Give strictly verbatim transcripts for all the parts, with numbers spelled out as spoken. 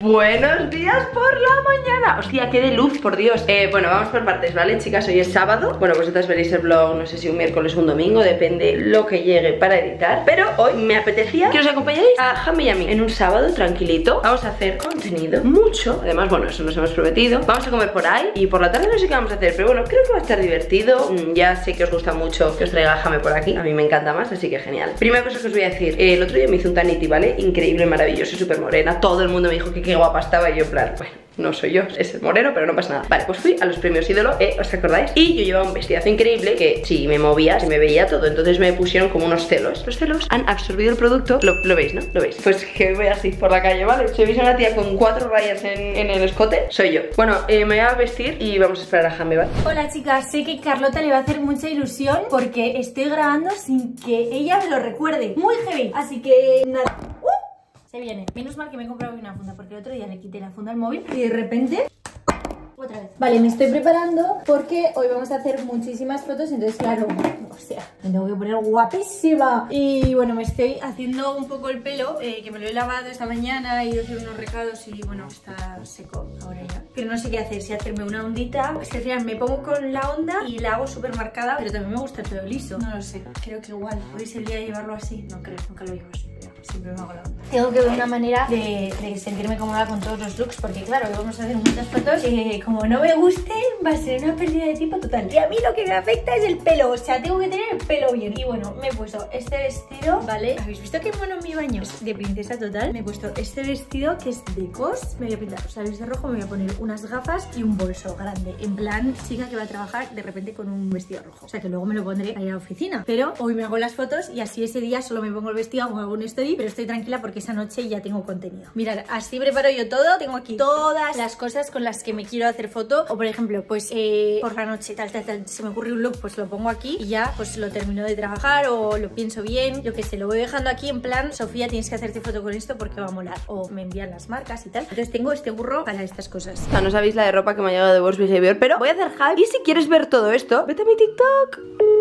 Buenos días por la mañana. Hostia, qué de luz, por Dios. eh, Bueno, vamos por partes, ¿vale, chicas? Hoy es sábado. Bueno, vosotras veréis el vlog, no sé si un miércoles o un domingo, depende lo que llegue para editar. Pero hoy me apetecía que os acompañaréis a Jame y a mí en un sábado tranquilito. Vamos a hacer contenido, mucho. Además, bueno, eso nos hemos prometido. Vamos a comer por ahí y por la tarde no sé qué vamos a hacer, pero bueno, creo que va a estar divertido. mm, Ya sé que os gusta mucho que os traiga a Jame por aquí. A mí me encanta más, así que genial. Primera cosa que os voy a decir, eh, el otro día me hice un taniti, ¿vale? Increíble, maravilloso, súper morena. Todo el mundo me dijo que qué guapa estaba y yo en plan, bueno, no soy yo, es el moreno, pero no pasa nada. Vale, pues fui a los premios ídolo, eh, ¿os acordáis? Y yo llevaba un vestidazo increíble que si me movía, se me veía todo. Entonces me pusieron como unos celos. Los celos han absorbido el producto. Lo, lo veis, ¿no? Lo veis. Pues que voy así por la calle, ¿vale? Si veis a una tía con cuatro rayas en, en el escote, soy yo. Bueno, eh, me voy a vestir y vamos a esperar a Jame, ¿vale? Hola chicas, sé que Carlota le va a hacer mucha ilusión porque estoy grabando sin que ella me lo recuerde. Muy heavy, así que nada. ¡Uh! Se viene. Menos mal que me he comprado una funda porque el otro día le quité la funda al móvil y de repente... otra vez. Vale, me estoy preparando porque hoy vamos a hacer muchísimas fotos, entonces claro, o sea, me tengo que poner guapísima. Y bueno, me estoy haciendo un poco el pelo, eh, que me lo he lavado esta mañana, he ido a hacer unos recados y bueno, está seco ahora ya. Pero no sé qué hacer, si hacerme una ondita, es que al final me pongo con la onda y la hago súper marcada, pero también me gusta el pelo liso. No lo sé, creo que igual, hoy es el día de llevarlo así, no creo, nunca lo llevo así. Siempre me hago la onda. Tengo que ver una manera de, de sentirme cómoda con todos los looks, porque claro, vamos a hacer muchas fotos que como no me gusten va a ser una pérdida de tiempo total. Y a mí lo que me afecta es el pelo, o sea, tengo que tener el pelo bien. Y bueno, me he puesto este vestido, ¿vale? ¿Habéis visto qué mono mi baño? Es de princesa total. Me he puesto este vestido que es de cos. Me voy a pintar los labios de rojo, me voy a poner unas gafas y un bolso grande. En plan, chica que va a trabajar de repente con un vestido rojo. O sea, que luego me lo pondré ahí a la oficina. Pero hoy me hago las fotos y así ese día solo me pongo el vestido, hago un story, pero estoy tranquila porque esa noche ya tengo contenido. Mirad, así preparo yo todo. Tengo aquí todas las cosas con las que me quiero hacer foto. O por ejemplo, pues eh, por la noche tal, tal, tal, se me ocurre un look, pues lo pongo aquí y ya pues lo termino de trabajar o lo pienso bien, yo que sé, lo voy dejando aquí en plan, Sofía, tienes que hacerte foto con esto porque va a molar. O me envían las marcas y tal. Entonces tengo este burro para estas cosas. O sea, no sabéis la de ropa que me ha llegado de Boss Behavior, pero voy a hacer hype. Y si quieres ver todo esto, vete a mi TikTok.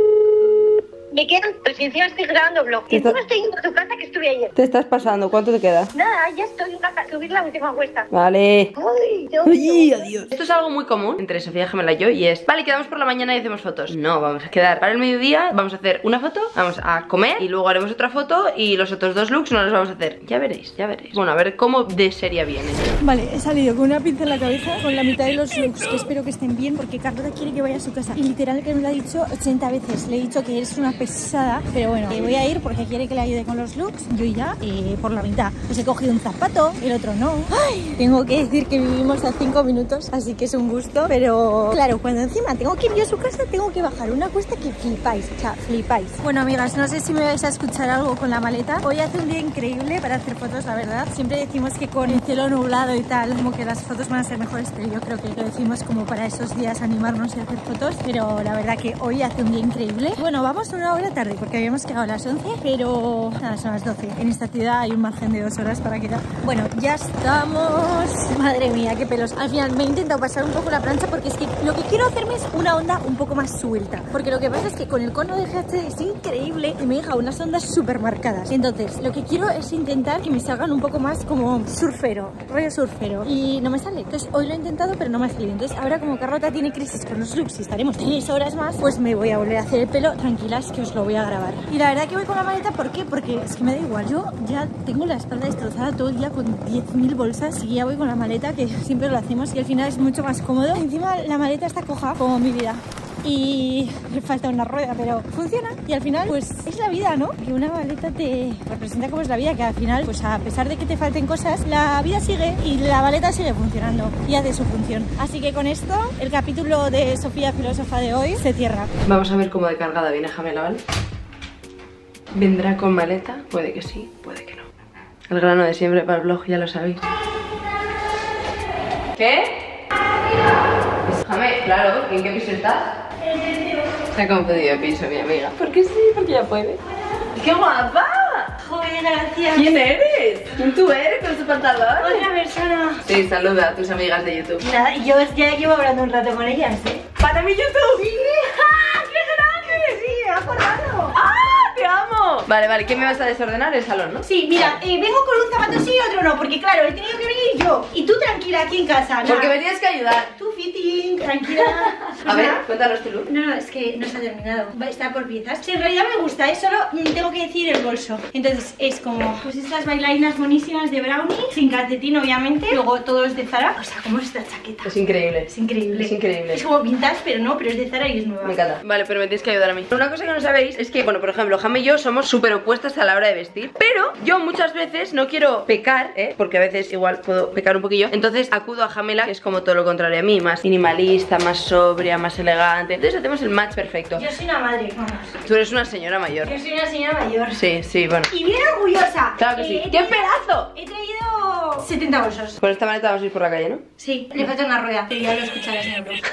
Me quedan, pues encima estoy grabando vlog. Y encima estoy yendo a tu casa que estuve ayer. Te estás pasando, ¿cuánto te queda? Nada, ya estoy a subir la última cuesta. Vale. Ay, Dios. Ay, adiós. Esto es algo muy común entre Sofía, Gemela y yo, y es, vale, quedamos por la mañana y hacemos fotos. No, vamos a quedar para el mediodía, vamos a hacer una foto, vamos a comer y luego haremos otra foto y los otros dos looks no los vamos a hacer. Ya veréis, ya veréis. Bueno, a ver cómo de seria viene. Vale, he salido con una pinza en la cabeza con la mitad de los looks, que espero que estén bien porque Carlota quiere que vaya a su casa. Y literal que me lo ha dicho ochenta veces. Le he dicho que eres una pesada, pero bueno, eh, voy a ir porque quiere que le ayude con los looks. Yo ya, eh, por la mitad. Pues he cogido un zapato, el otro no. Ay, tengo que decir que vivimos a cinco minutos, así que es un gusto. Pero claro, cuando encima tengo que ir yo a su casa, tengo que bajar una cuesta que flipáis, o sea, flipáis. Bueno, amigas, no sé si me vais a escuchar algo con la maleta. Hoy hace un día increíble para hacer fotos, la verdad. Siempre decimos que con el cielo nublado y tal, como que las fotos van a ser mejores, pero yo creo que lo decimos como para esos días animarnos y hacer fotos. Pero la verdad que hoy hace un día increíble. Bueno, vamos una hora tarde porque habíamos quedado a las once, pero nada, son las doce. En esta ciudad hay un margen de dos horas para quedar. Bueno, ya estamos. Madre mía, qué pelos. Al final me he intentado pasar un poco la plancha porque es que lo que quiero hacerme es una onda un poco más suelta. Porque lo que pasa es que con el cono de G H es increíble y me deja unas ondas súper marcadas. Entonces, lo que quiero es intentar que me salgan un poco más como surfero, rollo surfero. Y no me sale. Entonces, hoy lo he intentado, pero no me ha salido. Entonces, ahora como Carlota tiene crisis con los looks y estaremos tres horas más, pues me voy a volver a hacer el pelo. Tranquilas, que os lo voy a grabar. Y la verdad que voy con la maleta, ¿por qué? Porque es que me da igual. Yo ya tengo la espalda destrozada todo el día con diez mil bolsas y ya voy con la maleta, que siempre lo hacemos y al final es mucho más cómodo. Encima la maleta está coja, como mi vida. Y le falta una rueda, pero funciona. Y al final, pues es la vida, ¿no? Que una maleta te representa como es la vida, que al final, pues a pesar de que te falten cosas, la vida sigue y la maleta sigue funcionando y hace su función. Así que con esto, el capítulo de Sofía Filósofa de hoy se cierra. Vamos a ver cómo de cargada viene Jamela, ¿vale? ¿Vendrá con maleta? Puede que sí, puede que no. El grano de siempre para el vlog, ya lo sabéis. ¿Qué? Jame, claro, ¿en qué piso estás? En el pedido. Se ha pedido piso, mi amiga. ¿Por qué sí? Porque ya puede. ¡Qué guapa! Joder, gracias. ¿Quién eres? ¿Quién tú eres con tu pantalón? Otra persona. Sí, saluda a tus amigas de YouTube. Nada, yo ya llevo hablando un rato con ellas, ¿eh? ¡Para mi YouTube! ¡Sí! ¡Ja! ¡Qué grande! Sí, me ha acordado. ¡Ah! ¡Te amo! Vale, vale, ¿qué me vas a desordenar? El salón, ¿no? Sí, mira, eh, vengo con un zapato sí y otro no, porque claro, he tenido que venir yo. Y tú tranquila aquí en casa, ¿no? Porque me tienes que ayudar. Tú fitting, tranquila. A ver, cuéntanos tu look. No, no, es que no se ha terminado. Va, está por piezas. Sí, en realidad me gusta, es solo mm, tengo que decir el bolso. Entonces es como, pues estas bailarinas buenísimas de Brownie, sin calcetín obviamente. Luego todo es de Zara. O sea, como esta chaqueta. Es increíble. Es increíble. Es increíble. Es como vintage, pero no, pero es de Zara y es nueva. Me encanta. Vale, pero me tienes que ayudar a mí. Una cosa que no sabéis es que, bueno, por ejemplo, Jame y yo somos súper opuestas a la hora de vestir. Pero yo muchas veces no quiero pecar, ¿eh? Porque a veces igual puedo pecar un poquillo. Entonces acudo a Jamela, que es como todo lo contrario a mí. Más minimalista, más sobria, más elegante. Entonces hacemos el match perfecto. Yo soy una madre, vamos. Tú eres una señora mayor. Yo soy una señora mayor. Sí, sí, bueno. Y bien orgullosa. Claro que sí. he ¡Qué traído- pedazo! He traído setenta bolsos. Por esta manera vamos a ir por la calle, ¿no? Sí, le falta una rueda. Pero ya lo escucharás en el blog.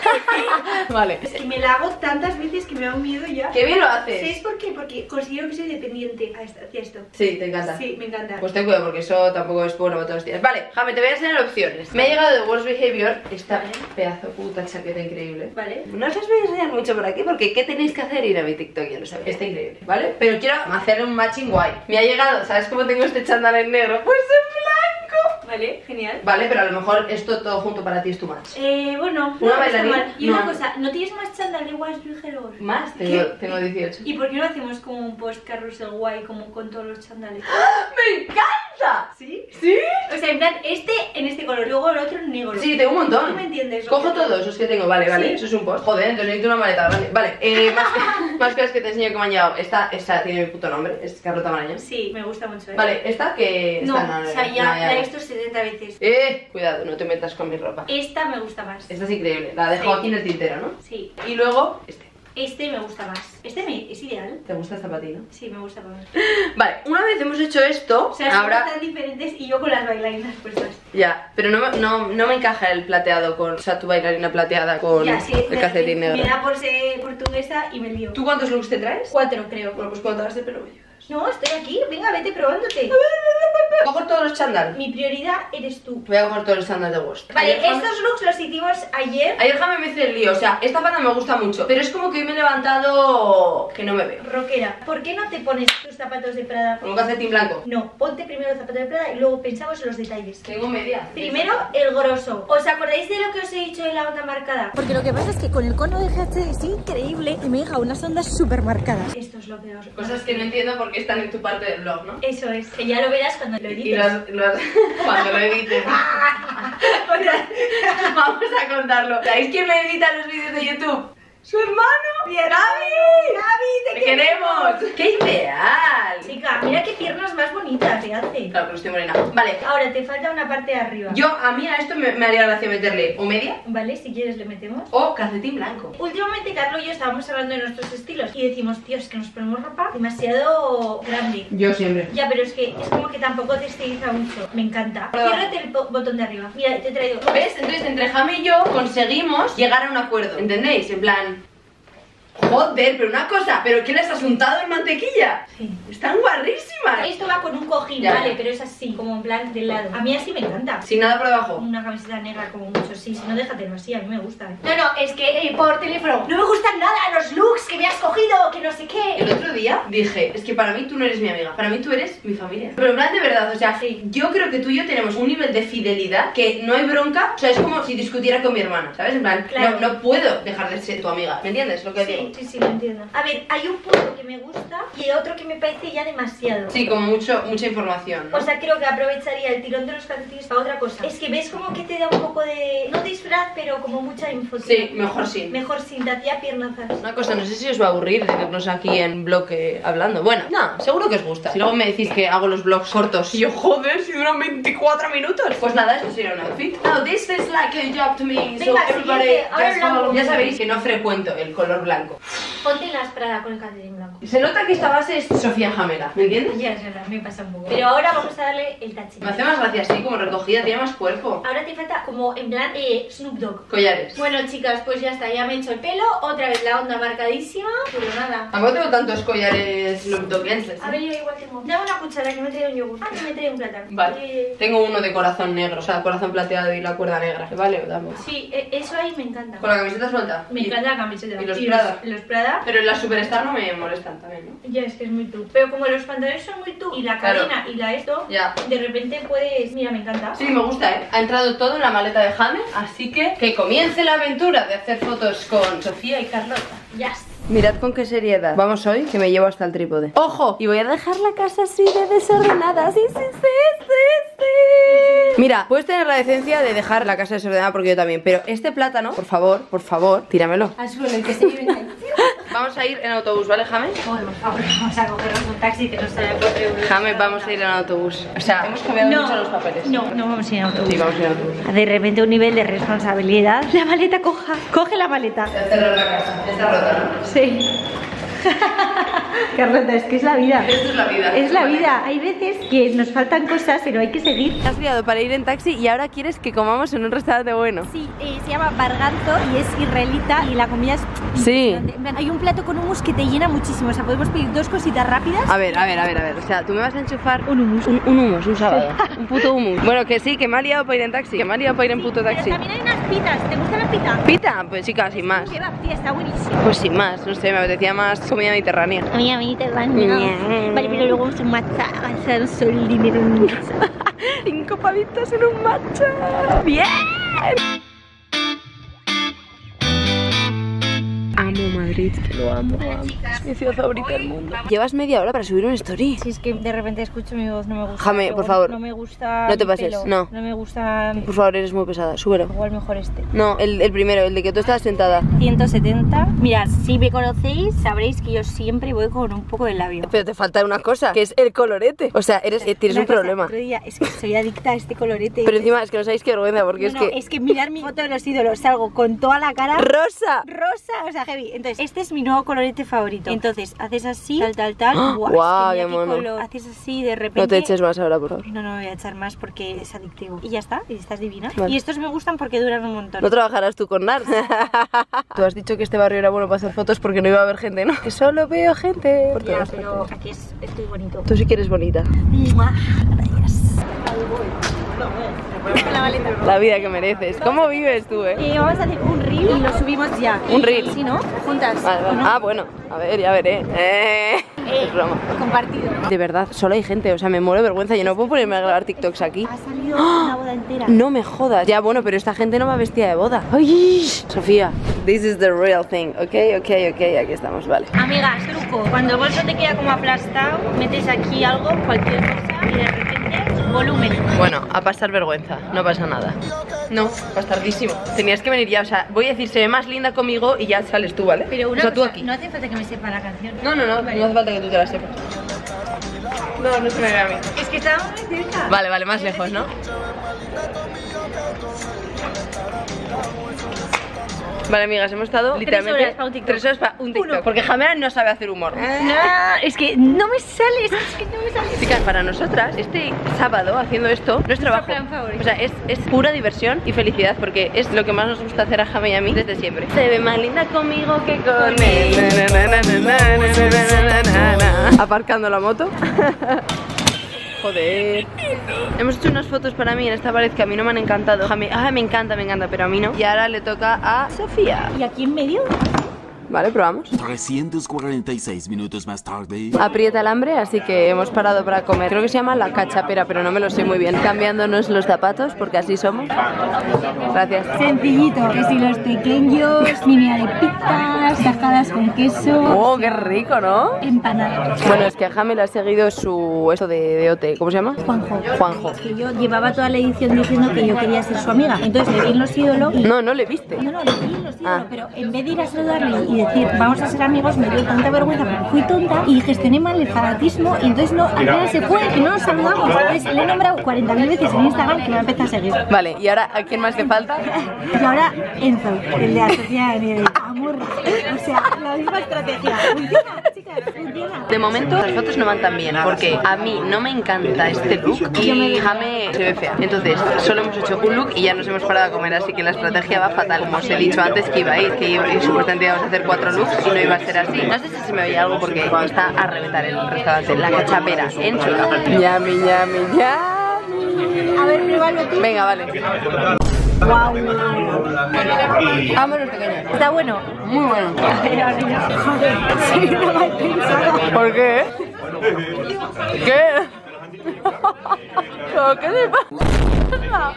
Vale. Es que me la hago tantas veces que me da un miedo ya. ¡Qué bien lo haces! ¿Sabes por qué? Porque considero que soy dependiente a esto- hacia esto. Sí, te encanta. Sí, me encanta. Pues ten cuidado porque eso tampoco es bueno para todos los días. Vale, Jame, te voy a enseñar opciones. Me ha llegado de Worst Behavior esta Vale. pedazo puta chaqueta increíble. Vale. No os las voy a enseñar mucho por aquí porque ¿qué tenéis que hacer? Ir a mi TikTok, ya lo sabéis. Está increíble, ¿vale? Pero quiero hacer un matching guay. Me ha llegado, ¿sabes cómo tengo este chándal en negro? Pues en blanco. Vale, genial. Vale, pero a lo mejor esto todo junto para ti es tu match. Eh, bueno, Una no, no está bailarina, mal. Y no. una cosa, ¿no tienes más chándal de What's Behavior? ¿Más? ¿Qué? Tengo, tengo dieciocho. ¿Y por qué no hacemos como un post carrusel guay como con todos los chándales? ¡Me encanta! ¿Sí? ¿Sí? O sea, en plan, este en este color, luego el otro en negro. Sí, tengo un montón. ¿Tú me entiendes? Cojo todos esos que tengo, vale, vale, Sí. eso es un post. Joder, entonces necesito una maleta, vale. Vale, eh, más, más cosas que te enseño que me han llegado. Esta, esta tiene mi puto nombre, es Carlota Marañón. Sí, me gusta mucho, ¿eh? Vale, esta que... No, esta o sea, ya la he visto setenta veces. Eh, cuidado, no te metas con mi ropa. Esta me gusta más. Esta es increíble, la dejo Sí. aquí en el tintero, ¿no? Sí. Y luego, este. Este me gusta más. Este me, es ideal. ¿Te gusta esta patina? Sí, me gusta más. Vale, una vez hemos hecho esto, O sea, son ahora... tan diferentes y yo con las bailarinas puestas. Ya, pero no, me- no, no me encaja el plateado con... O sea, tu bailarina plateada con Ya, sí, el me- calcetín me, negro. me da por ser portuguesa y me lío. ¿Tú cuántos looks te traes? Cuatro, creo. Bueno, pues cuando te hagas el pelo me ayudas. No, estoy aquí. Venga, vete probándote. Cojo todos los chándal. Mi prioridad eres tú. Voy a coger todos los chándal de Worst. Vale, Ayer Jame- estos looks los hicimos ayer. Ayer Jame me hizo el lío, o sea, esta pata me gusta mucho. Pero es como que hoy me he levantado... que no me veo. Rockera, ¿por qué no te pones tus zapatos de Prada? Con un calcetín blanco. No, ponte primero los zapatos de Prada y luego pensamos en los detalles. Tengo media. Primero el grosso. ¿Os acordáis de lo que os he dicho de la onda marcada? Porque lo que pasa es que con el cono de G H es increíble y me deja unas ondas súper marcadas. Esto es lo peor. Cosas que no entiendo porque están en tu parte del blog, ¿no? Eso es, que ya lo verás cuando lo edites. Y las, las- cuando lo edites. O sea, Vamos a contarlo. ¿Sabéis quién me edita los vídeos de YouTube? ¡Su hermano! Bien. ¡Gaby! ¡Gaby, te ¡Te queremos! ¡Qué ideal! Chica, mira qué piernas más bonitas te hace. Claro, pero estoy morena. Vale, Ahora te falta una parte de arriba. yo a mí a esto me, me haría gracia meterle o media Vale, si quieres le metemos. o calcetín blanco. Últimamente Carlos y yo estábamos hablando de nuestros estilos y decimos, tío, es que nos ponemos ropa demasiado grande. Yo siempre. Ya, pero es que es como que tampoco te estiliza mucho. Me encanta. Perdón. Ciérrate el bo- botón de arriba. Mira, te he traído. ¿Ves? Entonces entre Jame y yo conseguimos llegar a un acuerdo. ¿Entendéis? En plan... Joder, pero una cosa, ¿pero qué les has untado en mantequilla? Sí. Están guarrísimas. Esto va con un cojín, Ya, vale, ya. pero es así, como en plan del lado. A mí así me encanta. Sin nada por debajo. Una camiseta negra como mucho, sí, si no déjatelo así, a mí me gusta. No, no, es que eh, por teléfono no me gustan nada los looks que me has cogido, que no sé qué. El otro día dije, es que para mí tú no eres mi amiga, para mí tú eres mi familia. Pero en plan de verdad, o sea, Sí. yo creo que tú y yo tenemos un nivel de fidelidad que no hay bronca, o sea, es como si discutiera con mi hermana, ¿sabes? En plan, Claro. no, no puedo dejar de ser tu amiga, ¿me entiendes lo que digo? Sí, sí, sí, lo entiendo. A ver, hay un punto que me gusta y otro que me parece ya demasiado. Sí, como mucho, mucha información, ¿no? O sea, creo que aprovecharía el tirón de los calcetines para otra cosa. Es que ves como que te da un poco de... no disfraz, pero como mucha info. tío. Sí, mejor sí. Mejor sin, te hacía piernazas. Una cosa, no sé si os va a aburrir tenernos aquí en bloque hablando. Bueno, no, seguro que os gusta. Si luego me decís que hago los vlogs cortos y yo, joder, si duran veinticuatro minutos. Pues nada, esto sería un outfit. No, this is like a job to me. So Venga, everybody siguiente, ahora just blanco. follow. Ya sabéis que no frecuento el color blanco. Ponte las Prada con el calcetín blanco. Se nota que esta base es Sofía Jamela, ¿me entiendes? Ya, es verdad, me pasa un poco. Pero ahora vamos a darle el tachín. Me hace más gracia así, como recogida, tiene más cuerpo. Ahora te falta como en plan eh, Snoop Dogg. Collares. Bueno, chicas, pues ya está, ya me he hecho el pelo. Otra vez la onda marcadísima. Pero nada. Tampoco tengo tantos collares lookdogenses. A ver, yo igual tengo. Dame una cuchara que me trae un yogur. Ah, que me trae un plátano. Vale. Eh, Tengo uno de corazón negro, o sea, corazón plateado y la cuerda negra. ¿Vale? Dame. Sí, eh, eso ahí me encanta. ¿Con la camiseta suelta? Me ¿Y- encanta la camiseta. ¿Y los Prada? Los Prada. Pero las Superstar no me molestan también, ¿no? Ya, es que es muy tú. Pero como los pantalones son muy tú y la Claro. cadena y la esto, Ya. de repente puedes... Mira, me encanta. Sí, me gusta, ¿eh? Ha entrado todo en la maleta de James, así que que comience la aventura de hacer fotos con Sofía y Carlota. Yes. Mirad con qué seriedad. Vamos hoy, que me llevo hasta el trípode. ¡Ojo! Y voy a dejar la casa así de desordenada. Sí, sí, sí, sí, sí. Mira, puedes tener la decencia de dejar la casa desordenada porque yo también. Pero este plátano, por favor, por favor, tíramelo. Al suelo, el que se vive ahí. Vamos a ir en autobús, ¿vale, James? Joder, por favor, vamos a cogernos un taxi que nos sale a cuatro euros. James, vamos a ir en autobús. O sea, hemos cambiado mucho los papeles. No, no vamos a ir en autobús. Sí, vamos a ir en autobús. De repente un nivel de responsabilidad. La maleta coja. Coge la maleta. Se ha cerrado la casa. Está rota, ¿no? Sí. Carlota, es que es la vida. Esto es la vida. Es la vida. Hay veces que nos faltan cosas, pero hay que seguir. Te has liado para ir en taxi y ahora quieres que comamos en un restaurante bueno. Sí, eh, se llama Barganto y es israelita y la comida es Sí. impresionante. En plan, hay un plato con hummus que te llena muchísimo, o sea, podemos pedir dos cositas rápidas. A ver, a ver, a ver, a ver. O sea, tú me vas a enchufar un hummus. Un, un hummus, un sábado. Un puto hummus. Bueno, que sí, que me ha liado para ir en taxi. Que me ha liado para ir en puto taxi. Pero también hay unas pitas, ¿te gusta la pita? ¿Pita? Pues chica, sin más. Que va, tía, está buenísimo. Pues sin más, no sé, me apetecía más comida mediterránea. A mí, a mí te van. Mm. Vale, pero luego un matcha, gastar solo el dinero en un matcha. Cinco pavitos en un matcha. ¡Bien! Amo Madrid, que lo amo, lo amo. Es mi ciudad favorita del mundo. Llevas media hora para subir una story. Si es que de repente escucho mi voz, no me gusta. Jame, por favor. No me gusta. No te mi pases, pelo, no. No me gusta. Por favor, eres muy pesada, súbelo. Igual mejor este. No, el, el primero, el de que tú estabas sentada. ciento setenta. Mirad, si me conocéis, sabréis que yo siempre voy con un poco de labio. Pero te falta una cosa, que es el colorete. O sea, eres, eh, tienes Una un cosa, problema. otro día, es que soy adicta a este colorete. Pero encima es que no sabéis qué vergüenza, porque No, es no, que... es que mirar mi foto de los ídolos, salgo con toda la cara ¡Rosa! rosa, o sea, heavy. Entonces, este es mi nuevo colorete favorito. Entonces, haces así, tal, tal, tal. ¡Ah! Guau, Guau, es que qué mira mono. color. Haces así, de repente. No te eches más ahora, por favor. No, no me voy a echar más porque es adictivo. Y ya está, y estás divina. Vale. Y estos me gustan porque duran un montón. No trabajarás tú con Nars. Tú has dicho que este barrio era bueno para hacer fotos porque no iba a haber gente, ¿no? Que solo veo gente por Ya, todas pero partes. aquí es, estoy bonito. Tú sí que eres bonita. ¡Mua! Gracias. La maleta. La vida que mereces. ¿Cómo vives tú, eh? Eh, vamos a hacer un reel y lo subimos ya. ¿Un reel? Sí, ¿no? Juntas. Vale, vale. ¿o no? Ah, bueno. A ver, ya veré. Eh. Eh, Es broma. compartido. De verdad, solo hay gente. O sea, me muero de vergüenza. Yo no puedo ponerme a grabar TikToks aquí. Ha salido una boda entera. No me jodas. Ya, bueno, pero esta gente no va vestida de boda. ¡Ay! Sofía, this is the real thing. Ok, ok, ok. Aquí estamos, vale. Amigas, truco. Cuando el bolso te queda como aplastado, metes aquí algo, cualquier cosa, y de repente, volumen. Bueno, a pasar vergüenza. No pasa nada. No, vas tardísimo. Tenías que venir ya. O sea, voy a decir, se ve más linda conmigo y ya sales tú, ¿vale? Pero una o sea, tú cosa, aquí. no hace falta que me sepa la canción. No, no, no. No hace falta que tú te la sepas. No, no se me ve a mí. Es que estábamos muy cerca. Vale, vale, más lejos, ¿no? Vale, amigas, hemos estado literalmente horas para un TikTok. tres horas para un TikTok. Porque Jamera no sabe hacer humor. No, es que no me sale, es que no me sale. Chicas, para nosotras, este sábado haciendo esto no es trabajo. plan favorito. O sea, es, es pura diversión y felicidad porque es lo que más nos gusta hacer a Jame y a mí desde siempre. Se ve más linda conmigo que con él. Aparcando la moto. Joder. Hemos hecho unas fotos para mí en esta pared que a mí no me han encantado. Jame, ah, me encanta, me encanta, pero a mí no. Y ahora le toca a Sofía. Y aquí en medio, Vale, probamos. trescientos cuarenta y seis minutos más tarde. Aprieta el hambre, así que hemos parado para comer. Creo que se llama la cachapera, pero no me lo sé muy bien. Cambiándonos los zapatos, porque así somos. Gracias. sencillito, que si los pequeños, línea de pizzas, tajadas con queso, Oh, qué rico, ¿no? empanadas. Bueno, es que a Jame le ha seguido su... esto de, de O T. ¿Cómo se llama? Juanjo. Juanjo. Que yo llevaba toda la edición diciendo que yo quería ser su amiga. Entonces le vi en los ídolos y... No, no le viste. No, no, le vi en los ídolos, Ah. pero en vez de ir a saludarle y decir vamos a ser amigos, me dio tanta vergüenza porque fui tonta y gestioné mal el fanatismo y entonces no, al final se fue, que no nos saludamos. Entonces le he nombrado cuarenta mil veces en Instagram que me empezó a seguir. Vale, ¿y ahora a quién más le falta? Y ahora Enzo, el de la sociedad de nieve. Amor. O sea, la misma estrategia. Funciona, chicas, funciona. De momento las fotos no van tan bien, porque a mí no me encanta este look y Jame se ve fea. Entonces, solo hemos hecho un look y ya nos hemos parado a comer, así que la estrategia va fatal. Como os he dicho antes que iba a ir, que iba, y supuestamente íbamos a hacer cuatro looks y no iba a ser así. No sé si se me veía algo porque está a reventar el restaurante, la cachapera en Chueca. Yami, yami, yami. A ver, pruébalo tú. Venga, vale. Wow. Vámonos pequeños. Está bueno. Muy bueno. Joder, soy una mal pensada. ¿Por qué? ¿Qué? ¿Qué te pasa?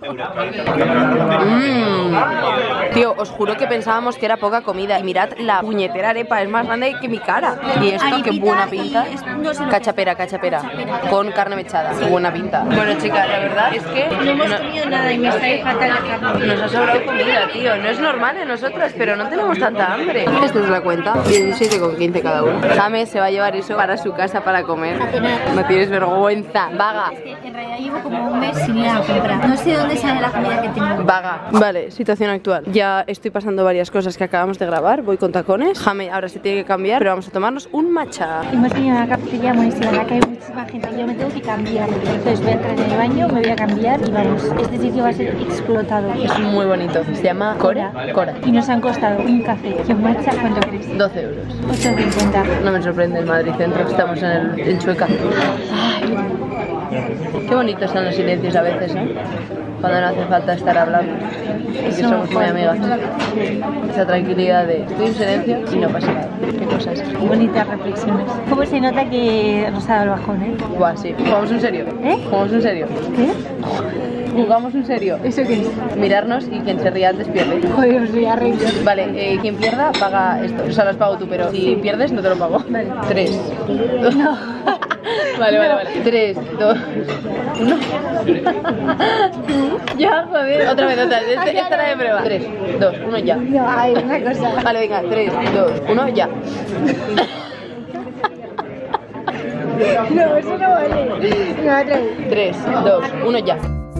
Mmm. Tío, os juro que pensábamos que era poca comida. Y mirad, la puñetera arepa es más grande que mi cara. Y esto, Arepita qué buena y pinta. es- no sé lo Cachapera, cachapera. Con carne mechada. Qué buena pinta. Bueno, chicas, la verdad es que No hemos no- comido nada y me está fatal la carne. nos ha sobrado comida, tío. No es normal en nosotras, pero no tenemos tanta hambre. Esta es la cuenta. diecisiete con quince cada uno. James se va a llevar eso para su casa para comer. A cenar. No tienes vergüenza. Vaga. Es que en realidad llevo como un mes sin ir a la compra. No sé dónde sale la comida que tengo. Vaga. Vale, situación actual. Ya estoy pasando varias cosas que acabamos de grabar. Voy con tacones. Jame ahora se tiene que cambiar, pero vamos a tomarnos un matcha. Hemos venido a una cafetería buenísima, en la que hay muchísima gente. Yo me tengo que cambiar. Entonces voy a entrar en el baño, me voy a cambiar y vamos. Este sitio va a ser explotado. Es muy bonito. Se llama Cora. Cora. Y nos han costado un café y un matcha, ¿cuánto crees? doce euros. ocho cincuenta. No me sorprende el Madrid Centro. Estamos en, el, en Chueca. Ay. Qué bonitos son los silencios a veces, ¿eh? Cuando no hace falta estar hablando. Porque somos muy amigas. Esa tranquilidad de estoy en silencio y no pasa nada. Qué cosas. Bonitas reflexiones. ¿Cómo se nota que nos ha dado el bajón, eh? Buah, sí. ¿Jugamos en serio? ¿Eh? ¿Jugamos en serio? ¿Qué? ¿Jugamos en serio? ¿Eso qué es? Mirarnos y quien se ría antes pierde. Joder, os voy a reír. Vale, eh, quien pierda paga esto. O sea, las pago tú, pero si pierdes no te lo pago. Vale. Tres. Dos. No. Vale, vale, vale. Tres, dos, uno. Ya, joder. Otra vez, otra vez. Este- Esta era de prueba. Tres, dos, uno, ya. No, hay una cosa. Vale, venga. Tres, dos, uno, ya. No, eso no vale. Venga, otra vez. Tres, dos, uno, ya.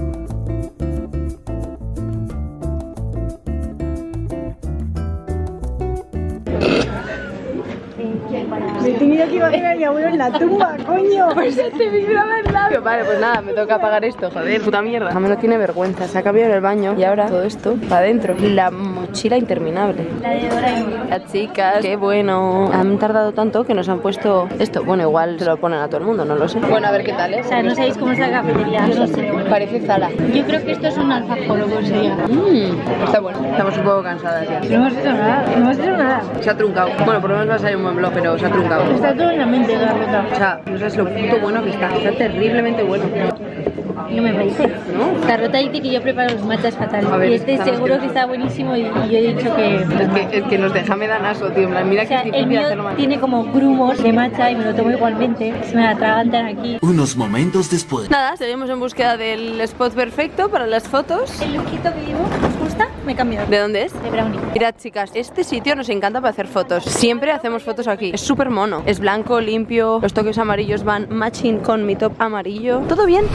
Me he tenido que imaginar a mi abuelo en la tumba, coño. Pues te vi a verdad. Vale, pues nada, me toca pagar esto, joder, puta mierda. Jamás no tiene vergüenza, se ha cambiado en el baño y ahora todo esto para adentro. La mochila interminable. La de Doraemon. Las chicas, qué bueno. Han tardado tanto que nos han puesto esto. Bueno, igual se lo ponen a todo el mundo, no lo sé. Bueno, a ver qué tal, ¿eh? O sea, no sabéis cómo es la cafetería. Yo no sé. Parece Zara. Yo creo que esto es un alfajor o como se diga. Mmm, está bueno. Estamos un poco cansadas ya. No hemos hecho nada. No hemos hecho nada. Se ha truncado. Bueno, por lo menos va a salir un buen blog, pero se ha truncado. Está todo en la mente, Carlota. O sea, no sabes lo puto bueno que está. Está terriblemente bueno. No me parece. ¿No? Carlota dice que yo preparo los matchas fatal. A ver, y este estamos seguro que- que está buenísimo y, y yo he dicho que... Es que, es que nos deja me dan asco, tío. En plan, mira O sea, que es el difícil hacerlo mío mal. tiene como grumos de matcha y me lo tomo igualmente. Se me la atragantan aquí. Unos momentos después. Nada, seguimos en búsqueda del spot perfecto para las fotos. El lookito que llevo, ¿os gusta? Me he cambiado. ¿De dónde es? De brownie. Mirad, chicas, este sitio nos encanta para hacer fotos. Siempre hacemos fotos aquí. Es súper mono. Es blanco, limpio. Los toques amarillos van matching con mi top amarillo. ¿Todo bien?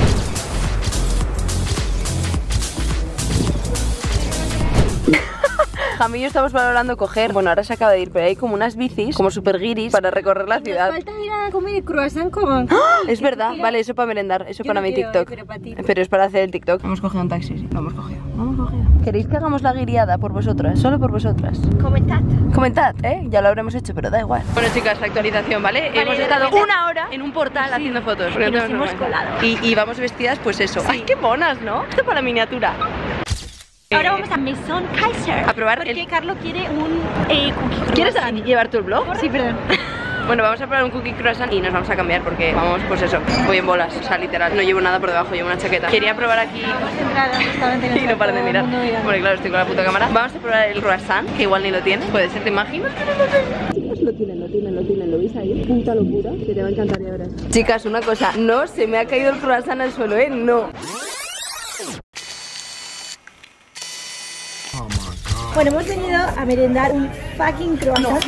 Jami y yo estamos valorando coger. Bueno, ahora se acaba de ir, pero hay como unas bicis, como super guiris, para recorrer la ciudad. Falta ir a comer croissant con... Es verdad, vale, eso para merendar, eso Yo para no mi quiero, TikTok. pero para ti. Pero es para hacer el TikTok. Hemos cogido un taxi, sí, lo hemos cogido. Lo hemos cogido. ¿Queréis que hagamos la guiriada por vosotras? Solo por vosotras. Comentad. Comentad, ¿eh? Ya lo habremos hecho, pero da igual. Bueno, chicas, actualización, ¿vale? hemos de estado repente- una hora en un portal haciendo fotos. porque Y no nos tenemos hemos vergüenza. colado. Y, y vamos vestidas, pues eso. ¡Ay, qué monas!, ¿no? Esto para la miniatura. Ahora vamos a Maison Kaiser. A probar porque el- Carlo quiere un eh, cookie ¿Quieres croissant. llevar tu el blog? Sí, perdón. Bueno, vamos a probar un cookie croissant y nos vamos a cambiar porque vamos, pues eso, voy en bolas, o sea, literal. No llevo nada por debajo, llevo una chaqueta. Quería probar aquí Vamos a entrar al restaurante y no paren de mirar. todo el mundo mirando. Porque claro, estoy con la puta cámara. Vamos a probar el croissant, que igual ni lo tiene. Puede ser, ¿te imaginas? Chicos, lo tienen, lo tienen, lo tienen. ¿Lo veis ahí? Puta locura, que te va a encantar ya verás. Chicas, una cosa, no se me ha caído el croissant al suelo, ¿eh? No. Bueno, hemos venido a merendar un fucking croissant.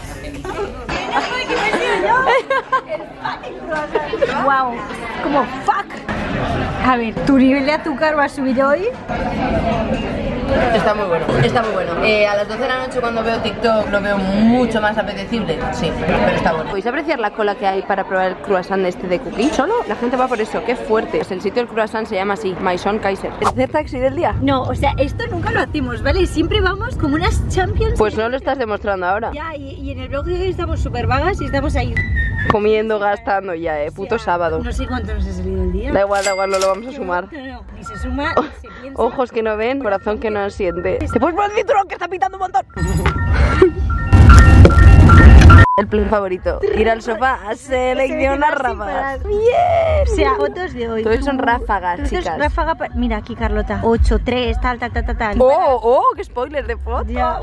Wow, como fuck. A ver, ¿tu nivel de azúcar va a subir hoy? Está muy bueno, está muy bueno. Eh, a las doce de la noche cuando veo TikTok lo veo mucho más apetecible. Sí, pero está bueno. ¿Podéis apreciar la cola que hay para probar el croissant este de cookie? Solo la gente va por eso, qué fuerte. Pues el sitio del croissant se llama así, Maison Kaiser. ¿Tercer taxi del día? No, o sea, esto nunca lo hacemos, ¿vale? Siempre vamos como unas champions. Pues no lo estás demostrando ahora. Ya, y, y en el blog de hoy estamos súper vagas y estamos ahí. Comiendo, gastando ya, eh, puto sábado. No sé cuánto nos ha salido el día. Da igual, da igual, no lo vamos a sumar. No, no, ni se suma, ni se piensa. Ojos que no ven, corazón que no siente. ¿Te puedes poner el cinturón que está pitando un montón? El plan favorito, ir al sofá a seleccionar ráfagas. Bien. O sea, fotos de hoy. Todos son ráfagas, Entonces, chicas. ráfaga, pa- mira aquí Carlota, ocho, tres, tal, tal, tal, tal, tal. Oh, oh, qué spoiler de fotos. Ya.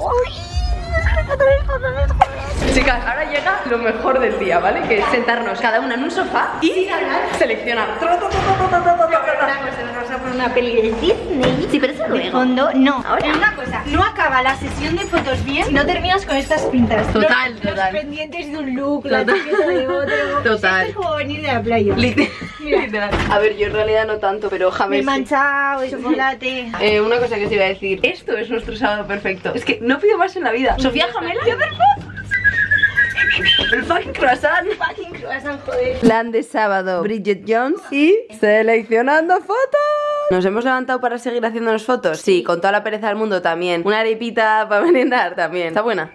Chicas, ahora llega lo mejor del día, ¿vale? Que es sentarnos cada una en un sofá y seleccionar. Una cosa, nos vamos a poner una peli de Disney. Sí, pero eso De luego. fondo, no. Ahora. Una cosa, no acaba la sesión de fotos bien si no terminas con estas pintas. Total, los, total. Los pendientes de un look, la Total. etiqueta de otro. Total. Esto es como venir de la playa. Liter- Literal. A ver, yo en realidad no tanto, pero Me he James. sí. manchado, el chocolate. Eh, una cosa que te iba a decir, esto es nuestro sábado perfecto. Es que no pido más en la vida. Sofía Jamela y hacer fotos. El fucking croissant. Fucking croissant, joder. Plan de sábado, Bridget Jones y seleccionando fotos. ¿Nos hemos levantado para seguir haciéndonos fotos? Sí, con toda la pereza del mundo también. Una arepita para merendar también. ¿Está buena?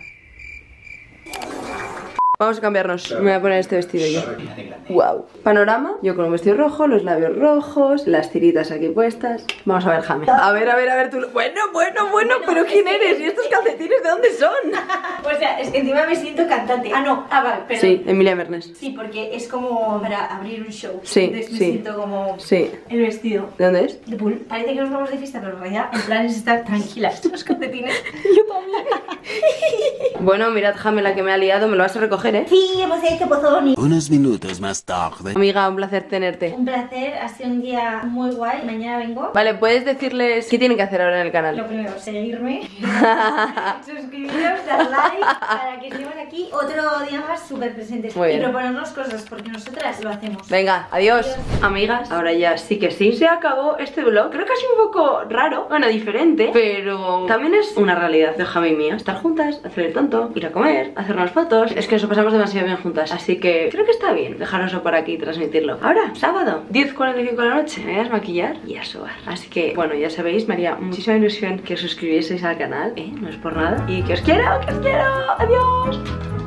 Vamos a cambiarnos. Me voy a poner este vestido yo. Wow. Panorama. Yo con un vestido rojo, los labios rojos, las tiritas aquí puestas. Vamos a ver, Jame. A ver, a ver, a ver tú. Bueno, bueno, bueno, pero ¿quién eres? ¿Y estos calcetines de dónde son? O sea, es que encima me siento cantante. Ah, no, ah, vale, perdón. Sí, Emilia Mernes. Sí, porque es como para abrir un show. Sí, Entonces me sí. siento como Sí. el vestido. ¿De dónde es? De pool. Parece que nos vamos de fiesta, pero en realidad el plan es estar tranquilas. Los calcetines. Yo también. Bueno, mirad, Jame, la que me ha liado. Me lo vas a recoger, ¿eh? Sí, hemos hecho pozoni. Unos minutos más tarde. Amiga, un placer tenerte. Un placer, ha sido un día muy guay. Mañana vengo. Vale, ¿puedes decirles qué tienen que hacer ahora en el Lo canal? primero, seguirme, suscribiros, dar like para que estemos aquí otro día más súper presentes. Muy bien. Y proponernos cosas, porque nosotras lo hacemos. Venga, adiós. Amigas, ahora ya sí que sí. Se acabó este vlog. Creo que ha sido un poco raro, bueno, diferente, pero también es una realidad de Jame y mía. Estar juntas, hacer el tonto, ir a comer, hacernos fotos. Es que nos lo pasamos demasiado bien juntas. Así que creo que está bien dejaroslo por aquí y transmitirlo. Ahora, sábado, diez cuarenta y cinco de la noche, me voy a desmaquillar y a sobar. Así que, bueno, ya sabéis, me haría muchísima ilusión que os suscribieseis al canal, ¿eh? No es por nada. Y que os quiero, que os quiero. Adiós.